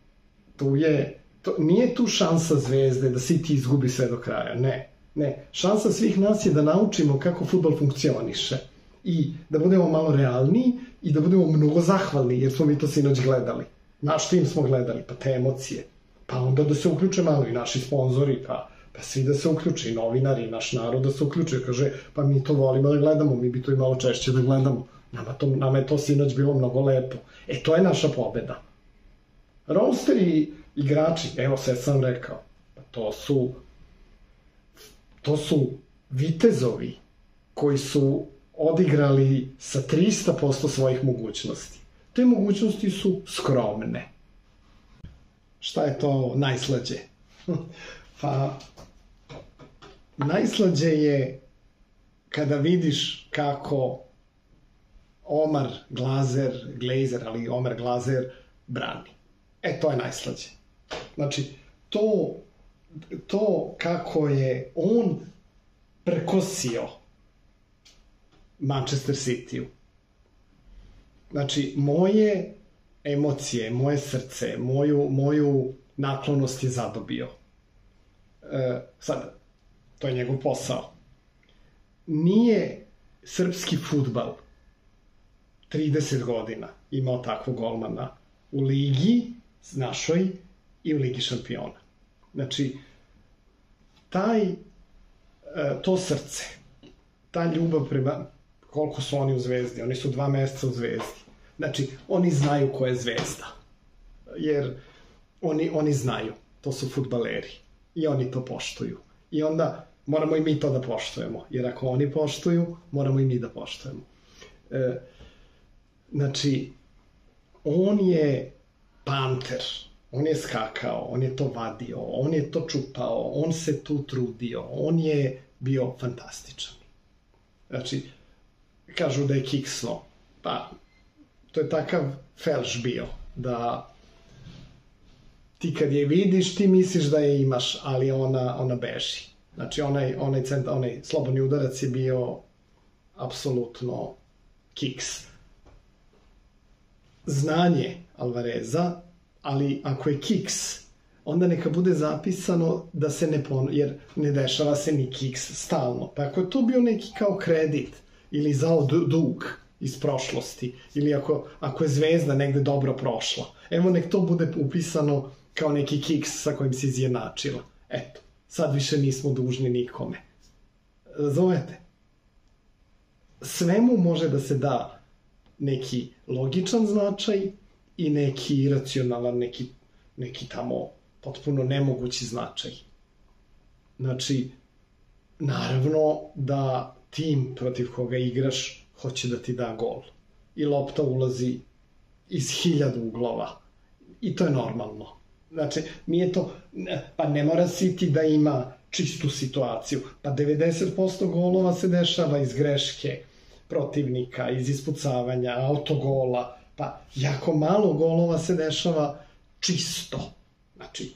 Speaker 1: nije tu šansa Zvezde da si ti izgubi sve do kraja, ne. Šansa svih nas je da naučimo kako fudbal funkcioniše i da budemo malo realniji i da budemo mnogo zahvalni, jer smo mi to sinoć gledali. Naš tim smo gledali, pa te emocije. Pa onda da se uključe malo i naši sponzori, pa svi da se uključe, i novinari, i naš narod da se uključe. Kaže, pa mi to volimo da gledamo, mi bi to i malo češće da gledamo. Nama je to sinoć bilo mnogo lepo. To je naša pobeda. Roster i igrači, evo sve sam rekao, to su vitezovi koji su odigrali sa 300% svojih mogućnosti. Te mogućnosti su skromne. Šta je to najslađe? Pa, najslađe je kada vidiš kako Omar Glazer, ali Omar Glazer brani. To je najslađe. Znači, to kako je on prkosio Manchester City-u. Znači, moje emocije, moje srce, moju naklonost je zadobio. Sad, to je njegov posao. Nije srpski fudbal 30 godina imao takvog golmana u ligi našoj i u Ligi šampiona. Znači, to srce, ta ljubav prema, koliko su oni u Zvezdi, oni su 2 meseca u Zvezdi. Znači, oni znaju ko je Zvezda. Jer oni znaju, to su fudbaleri. I oni to poštuju. I onda moramo i mi to da poštujemo. Jer ako oni poštuju, moramo i mi da poštujemo. Znači, on je panter. On je skakao, on je to vadio, on je to čupao, on se tu trudio, on je bio fantastičan. Znači, kažu da je kiksno. Pa, to je takav felš bio, da ti kad je vidiš, ti misliš da je imaš, ali ona beži. Znači, onaj slobodni udarac je bio apsolutno kiks. Znanje Alvareza, ali ako je kiks, onda neka bude zapisano da se ne ponovi, jer ne dešava se ni kiks stalno. Pa ako je to bio neki kao kredit ili zao dug iz prošlosti, ili ako je Zvezda negde dobro prošla, evo nek to bude upisano kao neki kiks sa kojim se izjednačila. Eto, sad više nismo dužni nikome. Razumete? Svemu može da se da neki logičan značaj i neki iracionalan, neki tamo potpuno nemogući značaj. Znači, naravno da tim protiv koga igraš hoće da ti da gol. I lopta ulazi iz 1000 uglova. I to je normalno. Znači, nije to, pa ne mora City da ima čistu situaciju. Pa 90% golova se dešava iz greške protivnika, iz ispucavanja, autogola. Pa jako malo golova se dešava čisto. Znači,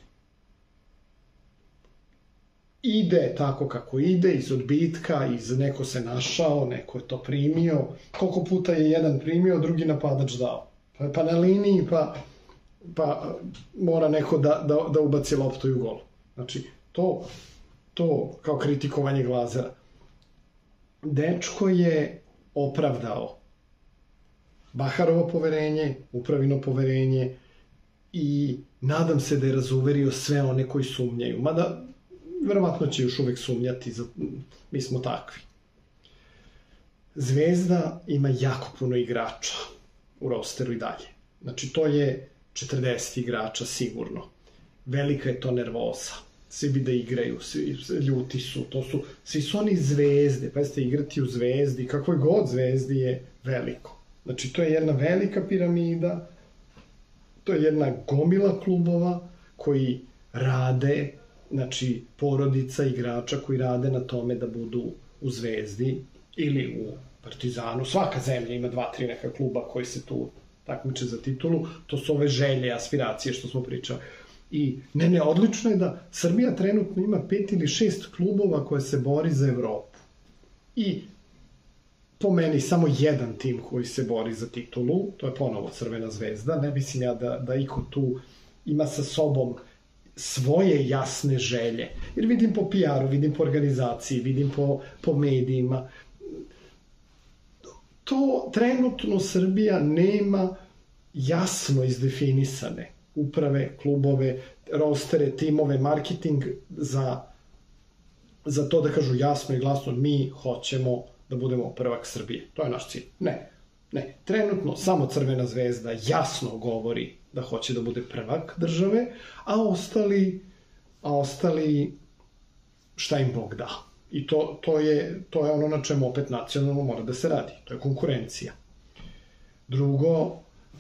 Speaker 1: ide tako kako ide, iz odbitka, neko se našao, neko je to primio. Koliko puta je jedan primio, drugi napadač dao. Pa na liniji, pa mora neko da ubaci loptu i u gol. Znači, to kao kritikovanje Glazera. Dečko je opravdao Baharovo poverenje, Upravino poverenje i nadam se da je razuverio sve one koji sumnjaju. Mada, verovatno će još uvek sumnjati, mi smo takvi. Zvezda ima jako puno igrača u rosteru i dalje. Znači, to je 40 igrača sigurno. Velika je to nervoza. Svi bi da igraju, svi ljuti su, svi su oni Zvezde, pa jeste igrati u Zvezdi, kakvoj god Zvezdi je veliko. Znači, to je jedna velika piramida, to je jedna gomila klubova koji rade, znači, porodica igrača koji rade na tome da budu u Zvezdi ili u Partizanu. Svaka zemlja ima 2-3 neka kluba koji se tu takmiče za titulu. To su ove želje, aspiracije što smo pričali. I odlično je da Srbija trenutno ima 5 ili 6 klubova koje se bori za Evropu. I po meni samo jedan tim koji se bori za titulu, to je ponovo Crvena zvezda. Ne mislim ja da iko tu ima sa sobom svoje jasne želje. Jer vidim po PR-u, vidim po organizaciji, vidim po medijima. To trenutno Srbija nema jasno izdefinisane uprave, klubove, rostere, timove, marketing za to da kažu jasno i glasno mi hoćemo da budemo prvak Srbije. To je naš cilj. Ne. Trenutno samo Crvena zvezda jasno govori da hoće da bude prvak države, a ostali šta im Bog da. I to je ono na čemu opet nacionalno mora da se radi. To je konkurencija. Drugo,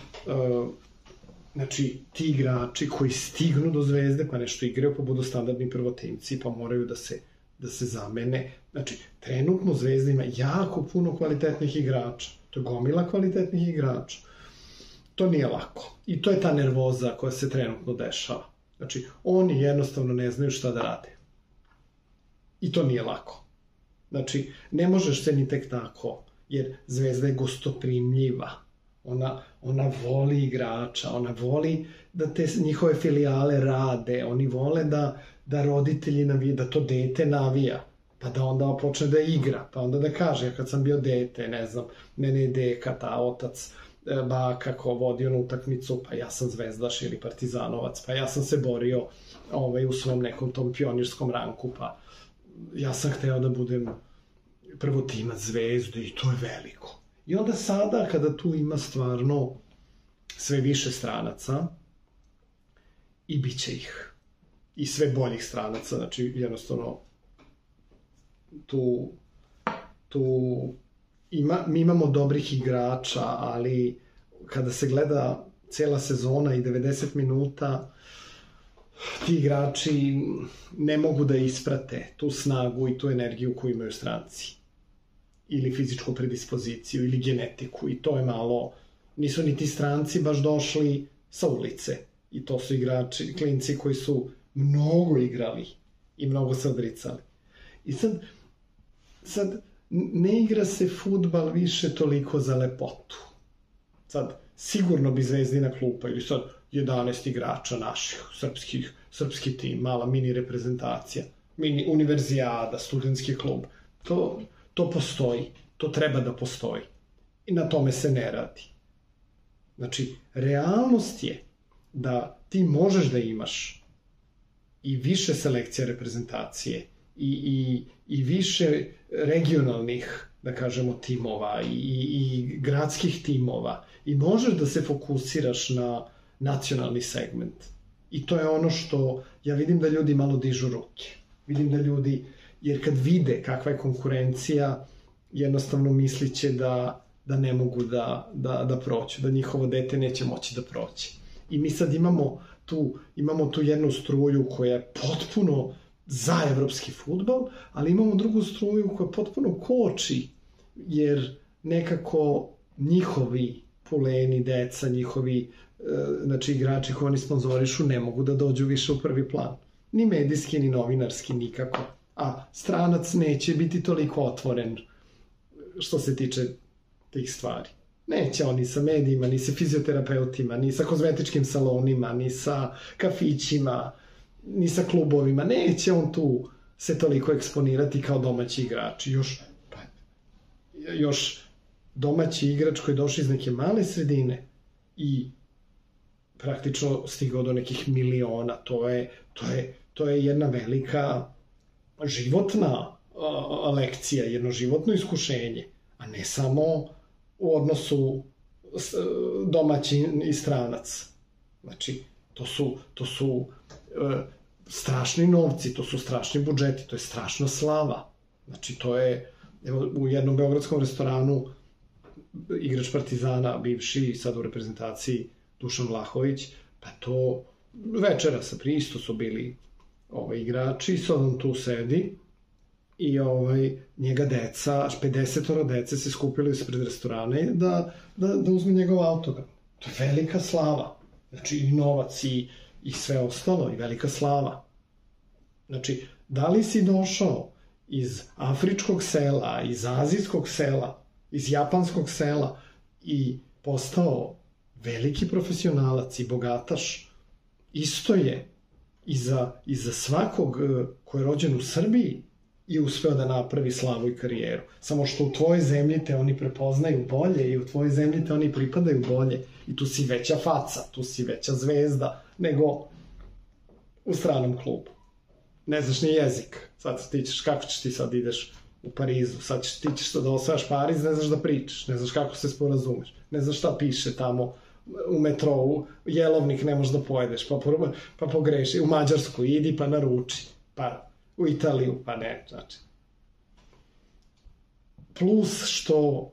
Speaker 1: znači, ti igrači koji stignu do Zvezde, pa nešto igraju, pa budu standardni prvotimci, pa moraju da se zamene. Znači, trenutno Zvezda ima jako puno kvalitetnih igrača. To je gomila kvalitetnih igrača. To nije lako. I to je ta nervoza koja se trenutno dešava. Znači, oni jednostavno ne znaju šta da rade. I to nije lako. Znači, ne možeš se ni tek tako, jer Zvezda je gostoprimljiva. Ona voli igrača, ona voli da te njihove filijale rade, oni vole da roditelji navijaju, da to dete navija, pa da onda počne da igra, pa onda da kaže, ja kad sam bio dete, ne znam, mene je deka, ta otac, baka ko vodio na utakmicu, pa ja sam zvezdaš ili partizanovac, pa ja sam se borio u svom nekom tom pionirskom ranku, pa ja sam hteo da budem prvotimac Zvezde i to je veliko. I onda sada, kada tu ima stvarno sve više stranaca, i bit će ih. I sve boljih stranaca, znači jednostavno mi imamo dobrih igrača, ali kada se gleda cela sezona i 90 minuta, ti igrači ne mogu da isprate tu snagu i tu energiju koju imaju stranci. Ili fizičku predispoziciju, ili genetiku. I to je malo... Nisu ni ti stranci baš došli sa ulice. I to su igrači, klinci koji su mnogo igrali i mnogo se odricali. I sad ne igra se fudbal više toliko za lepotu. Sad, sigurno bi Zvezdina klupa ili sad 11 igrača naših, srpski tim, mala mini reprezentacija, mini univerzijada, studentski klub, to postoji, to treba da postoji. I na tome se ne radi. Znači, realnost je da ti možeš da imaš i više selekcija reprezentacije i više regionalnih, da kažemo, timova i gradskih timova i možeš da se fokusiraš na nacionalni segment. I to je ono što ja vidim da ljudi malo dižu ruke. Vidim da ljudi, jer kad vide kakva je konkurencija, jednostavno misliće da ne mogu da prođu, da njihovo dete neće moći da prođe. I mi sad imamo tu jednu struju koja je potpuno za evropski fudbal, ali imamo drugu struju koja potpuno koči, jer nekako njihovi puleni, deca, njihovi igrači koji oni sponzorišu ne mogu da dođu više u prvi plan. Ni medijski, ni novinarski, nikako. A stranac neće biti toliko otvoren što se tiče tih stvari. Neće on ni sa medijima, ni sa fizioterapeutima, ni sa kozmetičkim salonima, ni sa kafićima, ni sa klubovima. Neće on tu se toliko eksponirati kao domaći igrač. Još domaći igrač koji je došao iz neke male sredine i praktično stigao do nekih miliona. To je jedna velika životna lekcija, jedno životno iskušenje, a ne samo u odnosu domaći i stranac. Znači, to su strašni novci, to su strašni budžeti, to je strašna slava. Znači, to je, evo, u jednom beogradskom restoranu igrač Partizana, bivši, sad u reprezentaciji, Dušan Vlahović, pa to večera sa pristo su bili igrači, sad on tu sedi i njega deca, 50 dece se skupili ispred restorana da uzme njegov autogram. To je velika slava. Znači, i novac i sve ostalo, i velika slava. Znači, da li si došao iz afričkog sela, iz azijskog sela, iz japanskog sela i postao veliki profesionalac i bogataš, isto je i za svakog ko je rođen u Srbiji i uspeo da napravi slavu i karijeru. Samo što u tvojoj zemlji te oni prepoznaju bolje i u tvojoj zemlji te oni pripadaju bolje. I tu si veća faca, tu si veća zvezda nego u stranom klubu. Ne znaš ni jezik. Sad ti ćeš, kako ćeš ti sad ideš u Parizu, sad ti ćeš da osvajaš Pariz, ne znaš da pričaš, ne znaš kako se sporazumeš, ne znaš šta piše tamo u metrou, jelovnik ne možeš da pojedeš, pa pogreši, u Mađarsku idi pa naruči, pa u Italiju, pa ne, znači. Plus što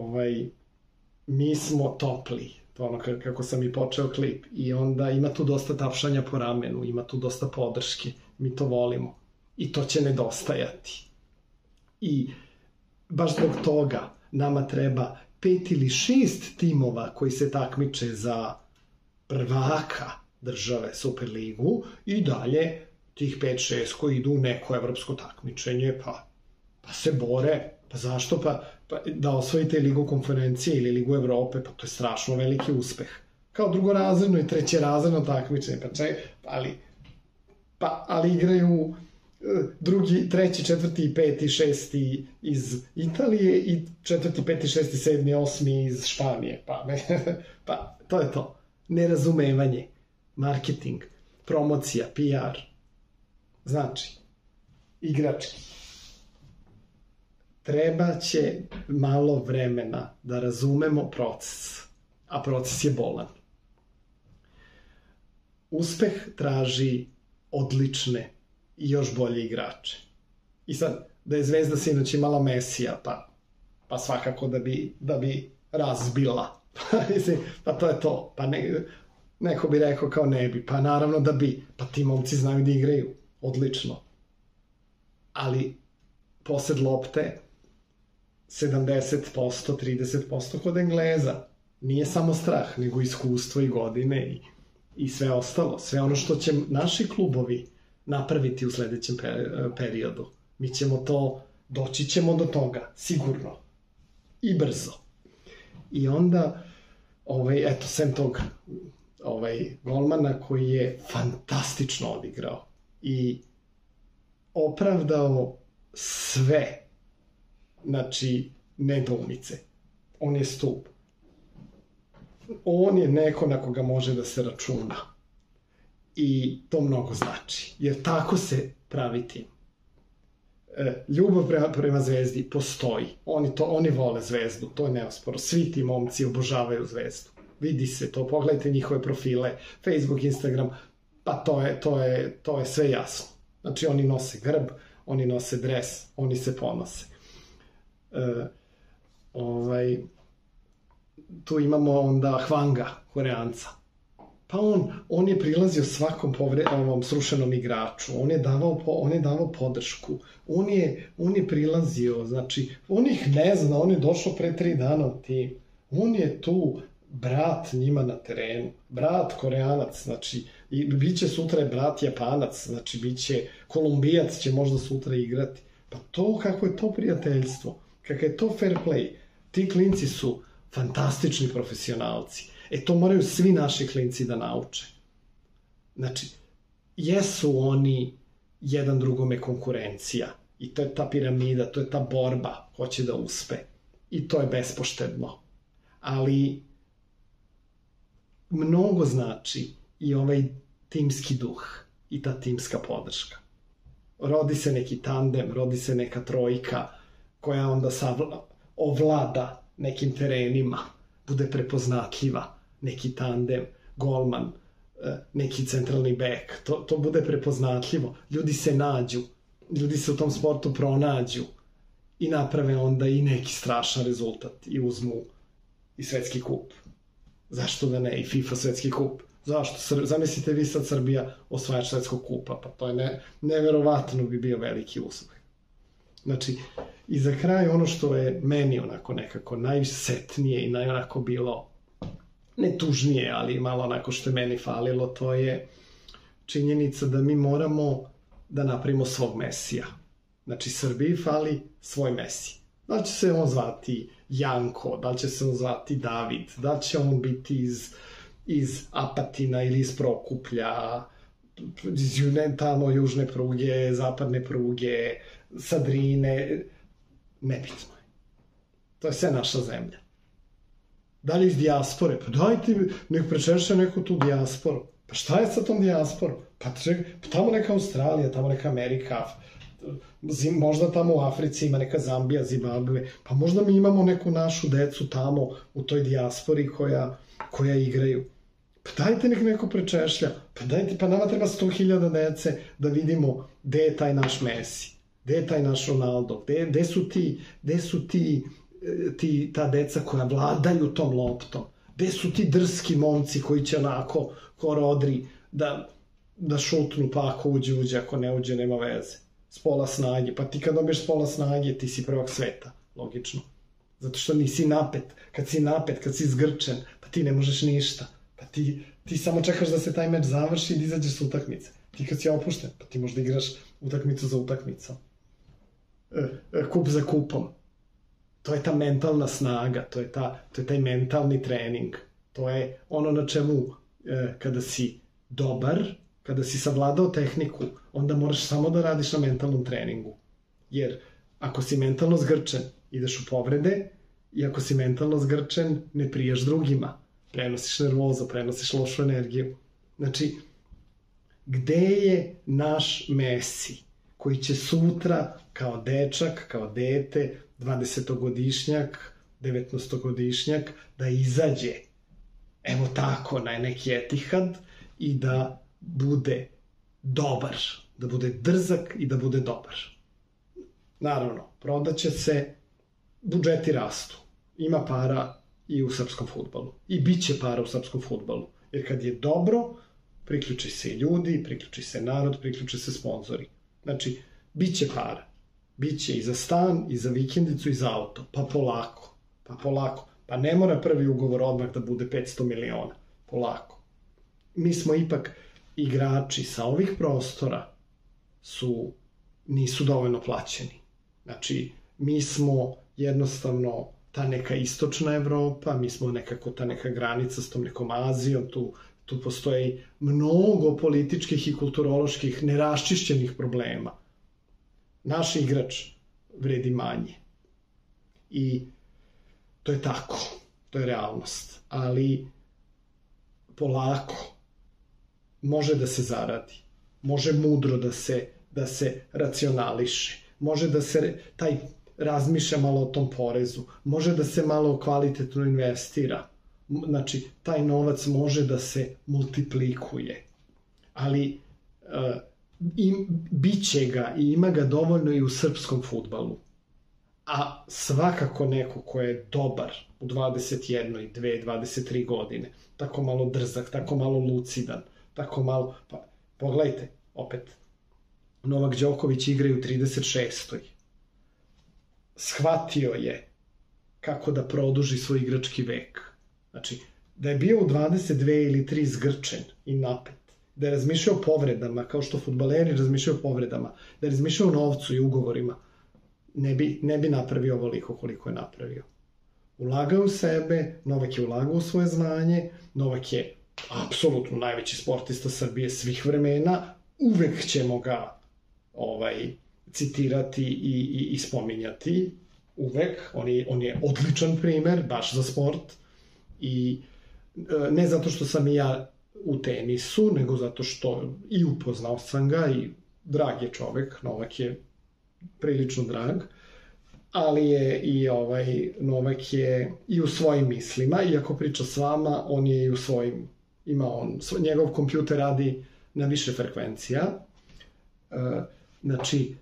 Speaker 1: mi smo topli, to ono kako sam i počeo klip, i onda ima tu dosta tapšanja po ramenu, ima tu dosta podrške, mi to volimo i to će nedostajati. I baš zbog toga nama treba 5 ili 6 timova koji se takmiče za prvaka države Superligu i dalje tih 5-6 koji idu u neko evropsko takmičenje, pa se bore. Pa zašto? Pa da osvojite Ligu konferencije ili Ligu Evrope, pa to je strašno veliki uspeh. Kao drugorazredno i trećerazredno takmičenje, ali igraju drugi, treći, četvrti i peti, šesti iz Italije i četvrti, peti, šesti, sedmi, osmi iz Španije. Pa to je to. Nerazumevanje, marketing, promocija, PR. Znači, igrački. Treba će malo vremena da razumemo proces, a proces je bolan. Uspeh traži odlične i još bolje igrače. I sad, da je Zvezda sinoć imala Mesija, pa svakako da bi razbila. Pa to je to. Pa neko bi rekao kao ne bi. Pa naravno da bi. Pa ti momci znaju da igraju. Odlično. Ali posed lopte 70%, 30% kod Engleza. Nije samo strah, nego iskustvo i godine i sve ostalo. Sve ono što će naši klubovi napraviti u sledećem periodu. Mi ćemo doći ćemo do toga, sigurno. I brzo. I onda, eto, sem tog golmana koji je fantastično odigrao i opravdao sve, znači, nedoumice. On je stup. On je neko na koga može da se računa. I to mnogo znači. Jer tako se pravi tim. Ljubav prema Zvezdi postoji. Oni vole Zvezdu, to je neosporno. Svi ti momci obožavaju Zvezdu. Vidi se to, pogledajte njihove profile, Facebook, Instagram, pa to je sve jasno. Znači, oni nose grb, oni nose dres, oni se ponose. Tu imamo onda Hwanga, Koreanca. Pa on je prilazio svakom ovom srušenom igraču, on je davao podršku, on je prilazio, znači, on ih ne zna, on je došao pre 3 dana u tim, on je tu brat njima na terenu, brat Koreanac, znači, i bit će sutra je brat Japanac, znači, bit će Kolumbijac će možda sutra igrati. Pa to, kako je to prijateljstvo, kakav je to fair play, ti klinci su fantastični profesionalci. To moraju svi naši klinci da nauče. Znači, jesu oni jedan drugome konkurencija i to je ta piramida, to je ta borba, hoće da uspe. I to je bespoštedno. Ali mnogo znači i ovaj timski duh i ta timska podrška. Rodi se neki tandem, rodi se neka trojka koja onda ovlada nekim terenima, bude prepoznatljiva, neki tandem, golman, neki centralni bek, to bude prepoznatljivo. Ljudi se nađu, ljudi se u tom sportu pronađu i naprave onda i neki strašan rezultat i uzmu i svetski kup. Zašto da ne? I FIFA svetski kup. Zašto? Zamislite vi sad Srbija osvajač svetskog kupa, pa to je neverovatno bi bio veliki uspeh. Znači, i za kraj ono što je meni onako nekako najsetnije i onako bilo ne tužnije, ali malo onako što je meni falilo, to je činjenica da mi moramo da napravimo svog Mesija. Znači, Srbiji fali svoj Mesij. Da li će se on zvati Janko, da li će se on zvati David, da li će on biti iz Apatina ili iz Prokuplja, iz tamo južne pruge, zapadne pruge, sa Drine, nebitno je. To je sve naša zemlja. Da li iz dijaspore? Pa dajte, nek prečeše neku tu dijasporu. Pa šta je sa tom dijasporom? Pa tamo neka Australija, tamo neka Amerika, možda tamo u Africi ima neka Zambija, Zimbabve, pa možda mi imamo neku našu decu tamo u toj dijaspori koja igraju. Pa dajte nek neko prečešlja. Pa nama treba 100.000 dece da vidimo gde je taj naš Messi, gde je taj naš Ronaldo, gde su ta deca koja vladaju tom loptom, gde su ti drski momci koji će onako ko Rodri da šutnu, pa ako uđe, ako ne uđe, nema veze. S pola snage, pa ti kad dobiješ s pola snage, ti si prvak sveta, logično. Zato što nisi napet, kad si zgrčen, pa ti ne možeš ništa. Pa ti samo čekaš da se taj meč završi i da izađeš s utakmice. Ti kad si opušten, pa ti možda igraš utakmicu za utakmicom. Kup za kupom. To je ta mentalna snaga, to je taj mentalni trening. To je ono na čemu, kada si dobar, kada si savladao tehniku, onda moraš samo da radiš na mentalnom treningu. Jer ako si mentalno zgrčen, ideš u povrede, i ako si mentalno zgrčen, ne prijaš drugima. Prenosiš nervozu, prenosiš lošu energiju. Znači, gde je naš Messi koji će sutra kao dečak, kao dete, 20-godišnjak, 19-godišnjak, da izađe, evo tako, na neki Etihad i da bude dobar, da bude drzak i da bude dobar. Naravno, prodaće se, budžeti rastu, ima para i u srpskom fudbalu. I bit će para u srpskom fudbalu. Jer kad je dobro, priključi se i ljudi, priključi se narod, priključi se sponzori. Znači, bit će para. Biće i za stan, i za vikendicu, i za auto. Pa polako. Pa ne mora prvi ugovor odmah da bude 500 miliona. Polako. Mi smo ipak igrači sa ovih prostora su nisu dovoljno plaćeni. Znači, mi smo jednostavno ta neka istočna Evropa, mi smo nekako ta neka granica s tom nekom Azijom, tu postoji mnogo političkih i kulturoloških neraščišćenih problema. Naš igrač vredi manje. I to je tako, to je realnost. Ali polako može da se zaradi, može mudro da se racionališe, može da se razmišlja malo o tom porezu, može da se malo kvalitetno investira. Znači, taj novac može da se multiplikuje. Ali biće ga i ima ga dovoljno i u srpskom fudbalu. A svakako neko ko je dobar u 21, 2, 23 godine, tako malo drzak, tako malo lucidan, tako malo... Pa, pogledajte, opet, Novak Đoković igra u 36. Shvatio je kako da produži svoj igrački vek. Znači, da je bio u 22 ili 3 zgrčen i napet, da je razmišljao o povredama, kao što fudbaleri razmišljaju o povredama, da je razmišljao o novcu i ugovorima, ne bi napravio ovoliko koliko je napravio. Ulagao u sebe, Novak je ulagao u svoje znanje, Novak je apsolutno najveći sportista Srbije svih vremena, uvek ćemo ga citirati i spominjati, uvek, on je odličan primer, baš za sport, i ne zato što sam i ja u tenisu, nego zato što i upoznao sam ga i drag je čovek, Novak je prilično drag, ali je i Novak je i u svojim mislima, iako priča s vama, on je i u svojim, njegov kompjuter radi na više frekvencija. Znači,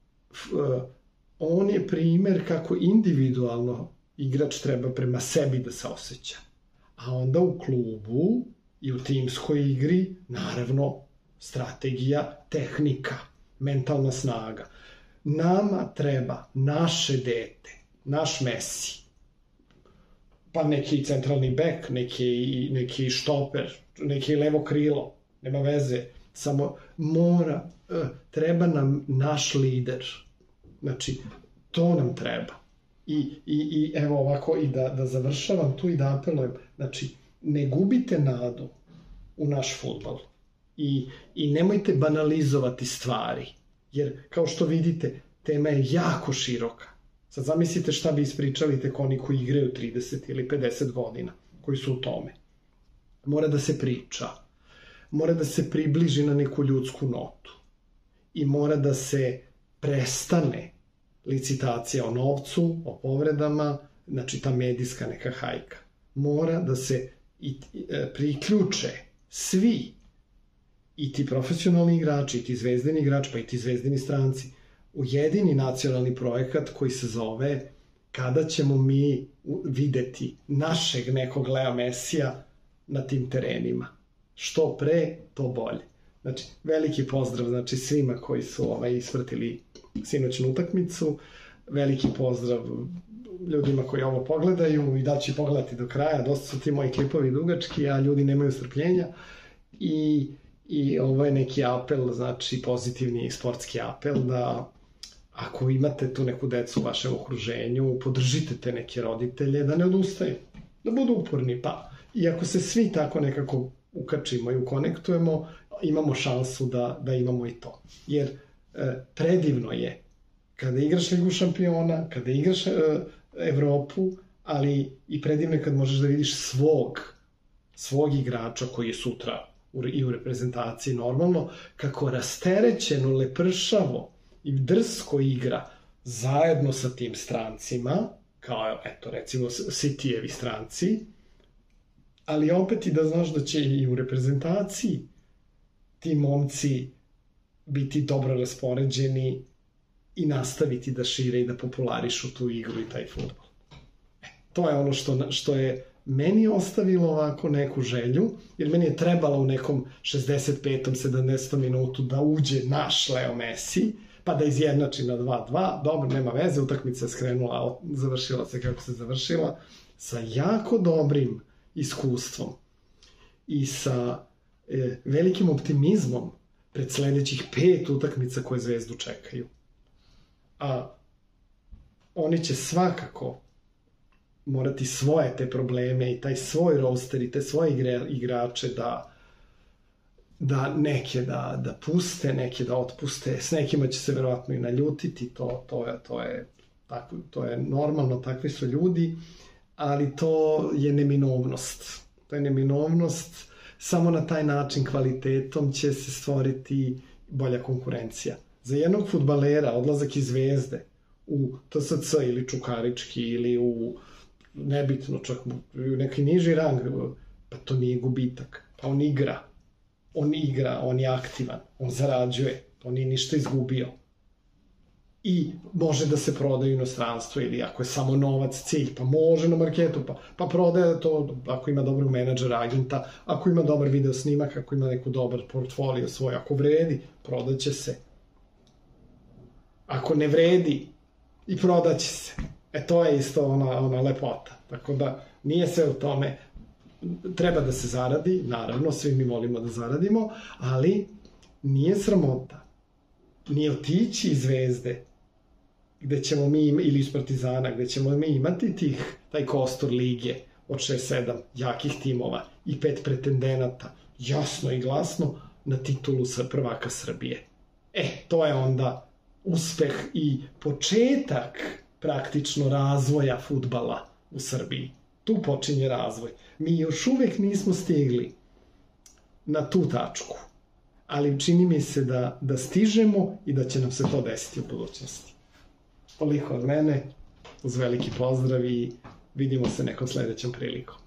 Speaker 1: on je primer kako individualno igrač treba prema sebi da se osjeća. A onda u klubu i u timskoj igri, naravno, strategija, tehnika, mentalna snaga. Nama treba naše dete, naš Messi, pa neki centralni bek, neki štoper, neki levo krilo, nema veze, samo treba nam naš lider. Znači, to nam treba. I evo ovako, i da završavam tu i da apelujem, znači, ne gubite nadu u naš fudbal i nemojte banalizovati stvari, jer kao što vidite, tema je jako široka. Sad zamislite šta bi ispričali tek oni koji igraju 30 ili 50 godina, koji su u tome. Mora da se priča, mora da se približi na neku ljudsku notu i mora da se prestane licitacija o novcu, o povredama, znači ta medijska neka hajka. Mora da se priključe svi, i ti profesionalni igrači, i ti zvezdini igrači, pa i ti zvezdini stranci, u jedini nacionalni projekat koji se zove kada ćemo mi videti našeg nekog Lea Mesija na tim terenima. Što pre, to bolje. Znači, veliki pozdrav svima koji su ispratili sinoćnu utakmicu, veliki pozdrav ljudima koji ovo pogledaju i da će pogledati do kraja, dosta su ti moji klipovi dugački, a ljudi nemaju strpljenja i ovo je neki apel, znači pozitivni sportski apel da ako imate tu neku decu u vašem okruženju, podržite te neke roditelje, da ne odustaju, da budu uporni, pa i ako se svi tako nekako ukačimo i ukonektujemo, imamo šansu da imamo i to. Jer predivno je kada igraš Ligu šampiona, kada igraš Evropu, ali i predivno je kad možeš da vidiš svog igrača koji je sutra i u reprezentaciji normalno, kako rasterećeno, lepršavo i drsko igra zajedno sa tim strancima, kao, eto, recimo, Cityjevi stranci, ali opet i da znaš da će i u reprezentaciji ti momci biti dobro raspoređeni i nastaviti da šire i da popularišu tu igru i taj fudbal. To je ono što je meni ostavilo ovako neku želju, jer meni je trebalo u nekom 65. 70. minutu da uđe naš Leo Messi, pa da izjednači na 2-2, dobro, nema veze, utakmica je skrenula, završila se kako se završila, sa jako dobrim iskustvom i sa velikim optimizmom pred sledećih 5 utakmica koje Zvezdu čekaju. A oni će svakako morati svoje te probleme i taj svoj roster i te svoje igrače da neke da puste, neke da otpuste, s nekima će se verovatno i naljutiti, to je normalno, takvi su ljudi, ali to je neminovnost. To je neminovnost, samo na taj način kvalitetom će se stvoriti bolja konkurencija. Za jednog fudbalera odlazak iz Zvezde u TSC ili Čukarički ili u nebitno čak u neki niži rang, pa to nije gubitak. Pa on igra, on je aktivan, on zarađuje, on nije ništa izgubio. I može da se proda u inostranstvo ili ako je samo novac cilj, pa može na marketu, pa prodaje to ako ima dobrog menadžera, agenta, ako ima dobar video snimak, ako ima neku dobar portfolio svoj, ako vredi, prodaće se. Ako ne vredi, i prodaće se. To je isto ona lepota. Tako da nije sve u tome. Treba da se zaradi, naravno, svi mi volimo da zaradimo, ali nije sramota. Nije otići iz Zvezde, gde ćemo mi, ili iz Partizana, gde ćemo mi imati taj kostur lige od 6-7 jakih timova i 5 pretendenata, jasno i glasno, na titulu prvaka Srbije. To je onda uspeh i početak praktično razvoja fudbala u Srbiji. Tu počinje razvoj. Mi još uvek nismo stigli na tu tačku, ali čini mi se da stižemo i da će nam se to desiti u budućnosti. Toliko od mene, uz veliki pozdrav i vidimo se nekom sledećom prilikom.